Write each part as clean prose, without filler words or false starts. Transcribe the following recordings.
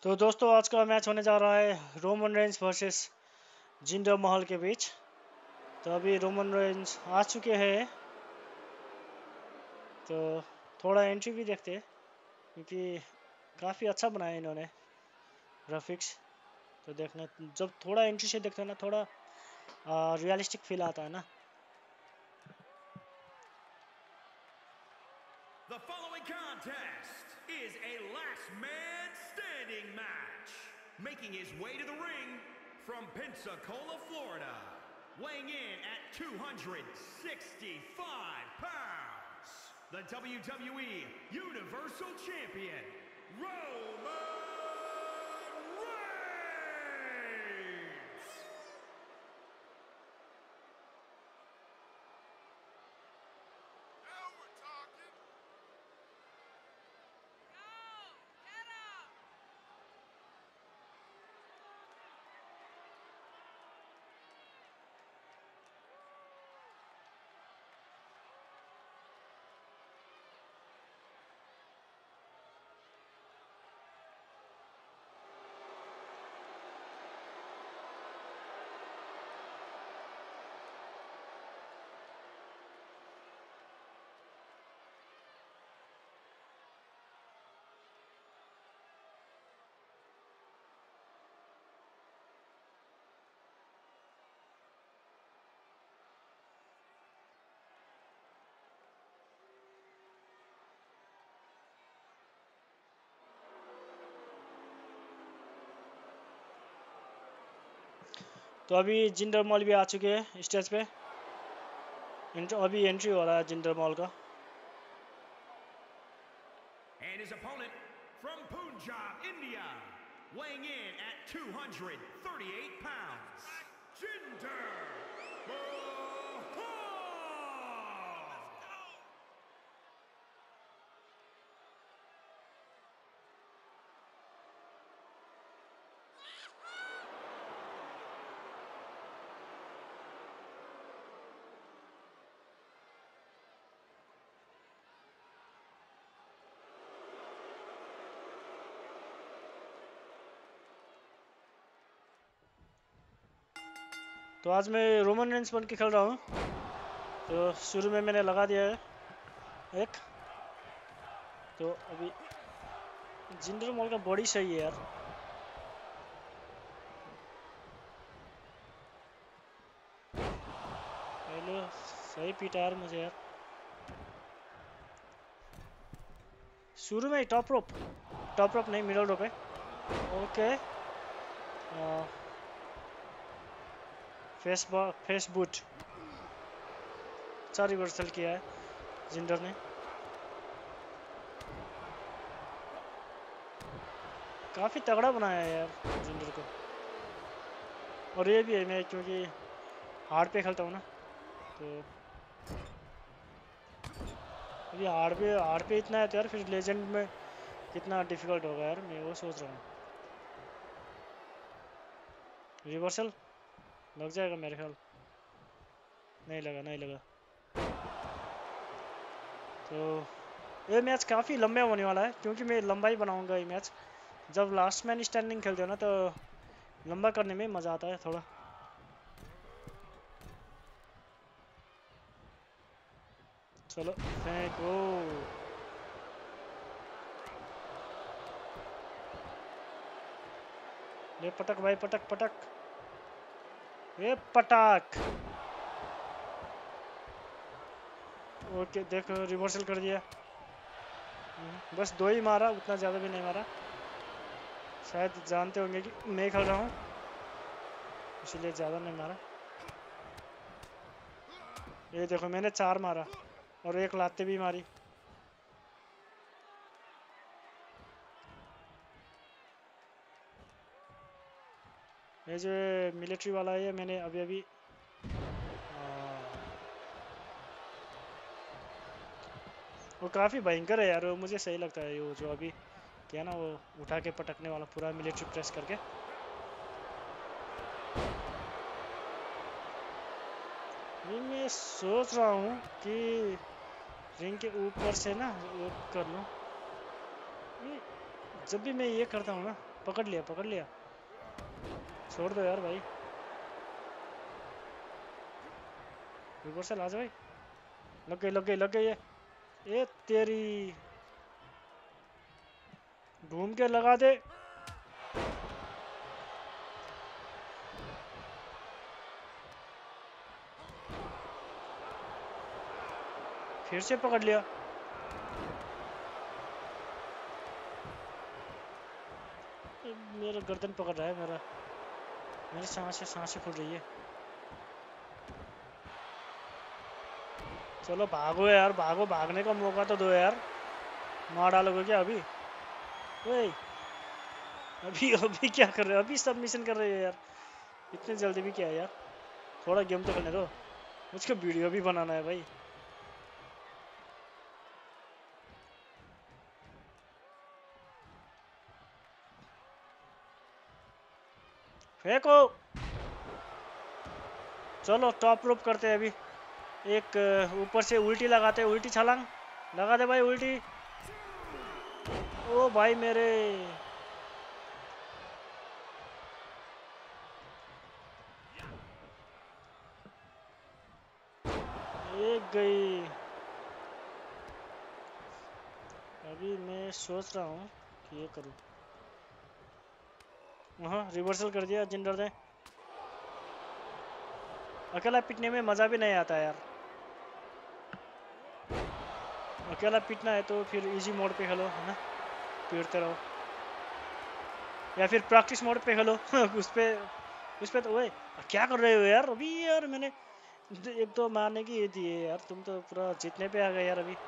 तो दोस्तों आज का मैच होने जा रहा है रोमन रेंज वर्सेस जिंदर महल के बीच। तो अभी रोमन रेंज आ चुके हैं, तो थोड़ा एंट्री भी देखते हैं क्योंकि काफ़ी अच्छा बनाया इन्होंने ग्राफिक्स। तो देखना जब थोड़ा एंट्री से देखते हैं ना, थोड़ा रियलिस्टिक फील आता है ना। The following contest is a last man standing match. Making his way to the ring from Pensacola, Florida, weighing in at 265 pounds, the WWE Universal Champion, Roman Reigns. तो अभी जिंदर महल भी आ चुके हैं स्टेज पे। अभी एंट्री हो रहा है जिंदर महल का। And his opponent from Punjab, India, weighing in at 238 pounds, Jinder Mahal. तो आज मैं रोमन रेंज बन के खेल रहा हूँ। तो शुरू में मैंने लगा दिया है एक। तो अभी जिंदर महल का बॉडी सही है यार। पहले सही पीटा यार मुझे यार। शुरू में ही टॉप रोप नहीं, मिडल रोप है। ओके, फेस बूट अच्छा रिवर्सल किया है जिंदर ने। काफ़ी तगड़ा बनाया है यार जिंदर को। और ये भी है, मैं क्योंकि हार्ड पे खेलता हूँ ना, तो अभी हार्ड पे इतना है तो यार फिर लेजेंड में कितना डिफिकल्ट होगा यार, मैं वो सोच रहा हूँ। रिवर्सल लग जाएगा मेरे ख्याल। नहीं लगा। तो ये मैच काफ़ी लंबा होने वाला है क्योंकि मैं लंबा ही बनाऊंगा ये मैच। जब लास्ट मैन स्टैंडिंग खेलते हो ना तो लंबा करने में मज़ा आता है थोड़ा। चलो फेंको। ले पटक भाई, पटक। ये पटक। ओके, देखो रिवर्सल कर दिया। बस दो ही मारा, उतना ज़्यादा भी नहीं मारा। शायद जानते होंगे कि मैं खेल रहा हूँ, इसीलिए ज़्यादा नहीं मारा। ये देखो मैंने 4 मारा और एक लाते भी मारी। ये जो मिलिट्री वाला है, मैंने अभी वो काफ़ी भयंकर है यार, वो मुझे सही लगता है। वो जो अभी क्या ना, वो उठा के पटकने वाला पूरा मिलिट्री प्रेस करके। ये मैं सोच रहा हूँ कि रिंग के ऊपर से ना वो कर लूँ। जब भी मैं ये करता हूँ ना पकड़ लिया पकड़ लिया, छोड़ दो यार भाई। रिवर्सल आ जा भाई, लग गई लग गई लग गई ये तेरी, घूम के लगा दे। फिर से पकड़ लिया। मेरा गर्दन पकड़ रहा है मेरा, मेरी सांसें फूल रही है। चलो भागो यार भागो, भागने का मौका तो दो यार, मार डालोगे क्या अभी? ओए अभी अभी क्या कर रहे हो, अभी सबमिशन कर रहे हो यार, इतने जल्दी भी क्या है यार, थोड़ा गेम तो करने दो, मुझको वीडियो भी बनाना है भाई। फेंको, चलो टॉप रोप करते हैं अभी, एक ऊपर से उल्टी लगाते हैं, उल्टी छलांग लगा दे भाई, उल्टी। ओ भाई मेरे, एक गई। अभी मैं सोच रहा हूँ कि ये करूँ, हाँ रिवर्सल कर दिया जिंडर ने। अकेला पीटने में मज़ा भी नहीं आता यार, अकेला पीटना है तो फिर इजी मोड पे खेलो है ना, पीटते रहो, या फिर प्रैक्टिस मोड पे खेलो उस पे तो। ओए क्या कर रहे हो यार अभी, यार मैंने एक तो मारने की ये दी है यार, तुम तो पूरा जीतने पे आ गए यार अभी।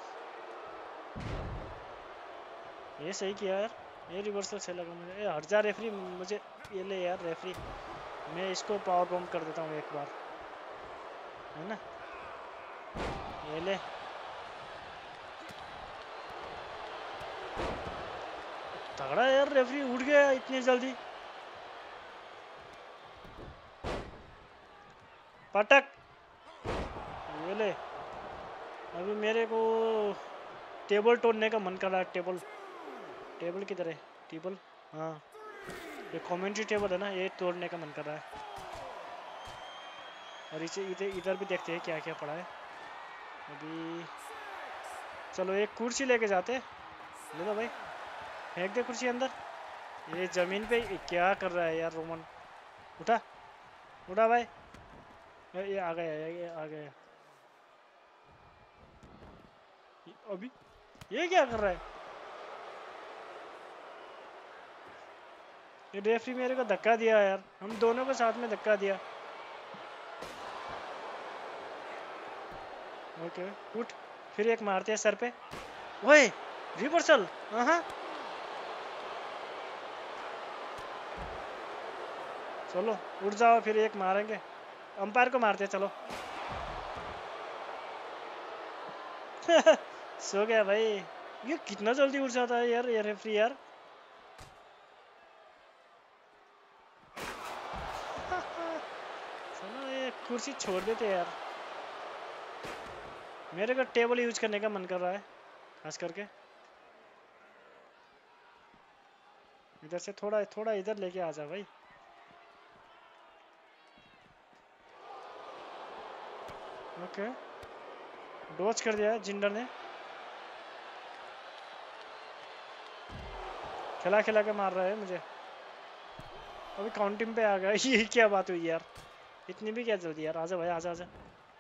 ये सही किया यार, ये रिवर्सल से लगा मुझे। ए हट जा रेफरी, मुझे ये ले यार रेफरी, मैं इसको पावर बॉम्ब कर देता हूँ एक बार, है ना, ये ले। तगड़ा यार, रेफरी उठ गया इतनी जल्दी, पटक, ये ले। अभी मेरे को टेबल तोड़ने का मन कर रहा है, टेबल, टेबल किधर है, टेबल, हाँ ये कमेंट्री टेबल है ना, ये तोड़ने का मन कर रहा है। और इसे इधर इधर भी देखते हैं क्या क्या पड़ा है अभी। चलो एक कुर्सी लेके जाते, ले लो भाई, फेंक दे कुर्सी अंदर। ये जमीन पे क्या कर रहा है यार रोमन, उठा, उठा भाई, ये आ गया, ये आ गया। अभी ये क्या कर रहा है, ये रेफरी मेरे को धक्का दिया यार, हम दोनों को साथ में धक्का दिया। ओके उठ, फिर एक मारते हैं सर पे, ओए रिवर्सल, हाँ चलो उठ जाओ, फिर एक मारेंगे, अंपायर को मारते हैं चलो। सो गया भाई, ये कितना जल्दी उठ जाता है यार ये रेफरी यार। चलो ये कुर्सी छोड़ देते यार, मेरे को टेबल यूज करने का मन कर रहा है खास करके। इधर से थोड़ा थोड़ा इधर लेके आ जा भाई। ओके डॉच कर दिया जिंडर ने, खिला खिला के मार रहा है मुझे। अभी काउंटिंग पे आ गया। ये क्या बात हुई यार, इतनी भी क्या जल्दी यार, आजा भाई आजा आजा।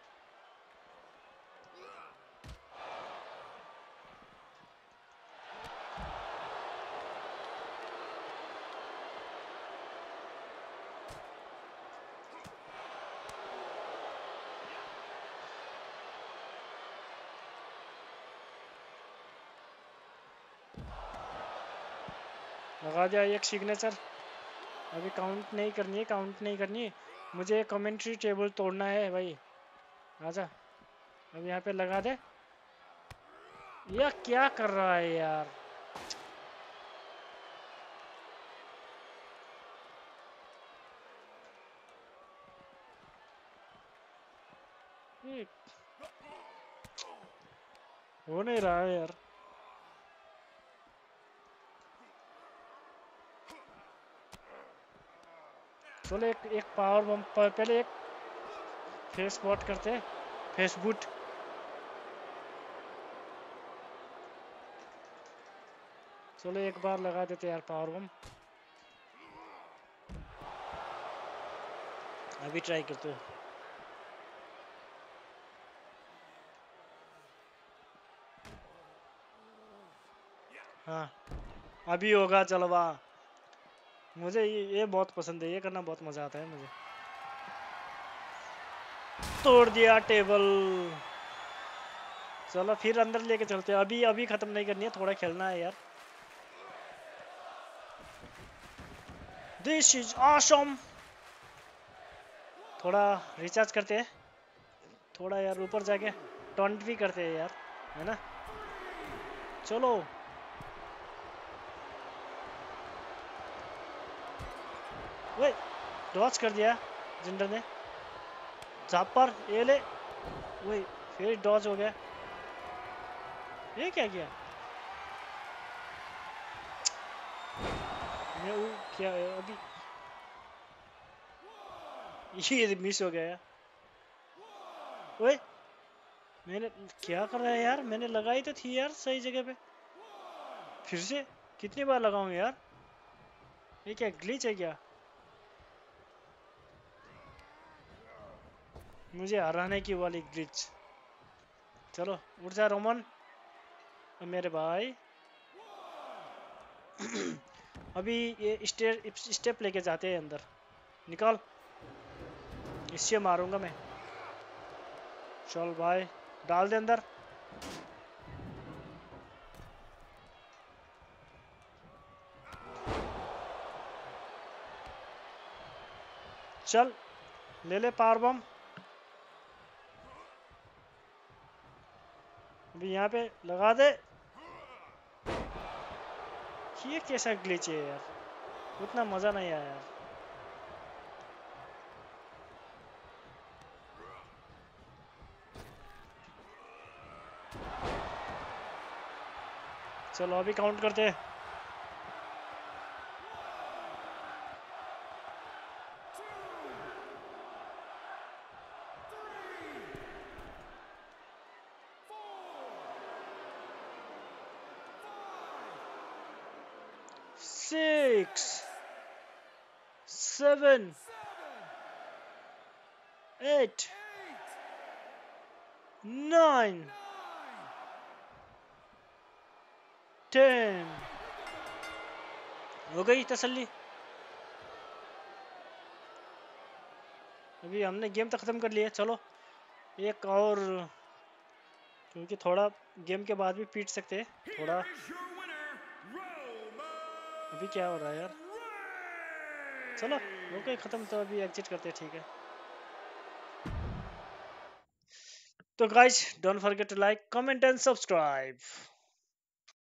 लगा दिया एक सिग्नेचर, अभी काउंट नहीं करनी है, काउंट नहीं करनी है, मुझे कमेंट्री टेबल तोड़ना है भाई, आजा। अब यहाँ पे लगा दे, यह क्या कर रहा है यार। ये हो नहीं रहा है यार। चलो एक पावर बम पहले एक फेस बॉट करते हैं, फेस बूट। चलो एक बार लगा देते यार पावर बम, अभी ट्राई करते हैं। हाँ अभी होगा जलवा। मुझे ये बहुत पसंद है, ये करना बहुत मजा आता है मुझे। तोड़ दिया टेबल। चलो फिर अंदर लेके चलते हैं, अभी अभी खत्म नहीं करनी है, थोड़ा खेलना है यार। This is awesome. थोड़ा रिचार्ज करते हैं, थोड़ा यार ऊपर जाके टॉन्ट भी करते हैं यार, है ना। चलो वे डॉच कर दिया जिंडर ने, झापर ये ले। वही फिर डॉच हो गया, ये क्या किया मैं वो क्या अभी, ये मिस हो गया यार। ओए मैंने क्या कर रहा है यार, मैंने लगाई तो थी यार सही जगह पे, फिर से कितनी बार लगाऊं यार, ये क्या ग्लिच है क्या। मुझे हराने की वाली ग्लिच। चलो उठ जा रोमन मेरे भाई। अभी ये स्टेप लेके जाते हैं अंदर, निकाल, इससे मारूंगा मैं। चल भाई डाल दे अंदर। चल ले ले पावर बम। अभी यहाँ पे लगा दे। ये कैसा ग्लिच है यार, उतना मजा नहीं आया यार। चलो अभी काउंट करते हैं। 6 7 8 9 10 हो गई तसल्ली। अभी हमने गेम तो ख़त्म कर लिया, चलो एक और, क्योंकि थोड़ा गेम के बाद भी पीट सकते हैं थोड़ा। Here is your winner, Roman अभी क्या हो रहा है यार, चलो हो गई ख़त्म, तो अभी एग्जिट करते हैं, ठीक है। तो guys don't forget to like comment and subscribe.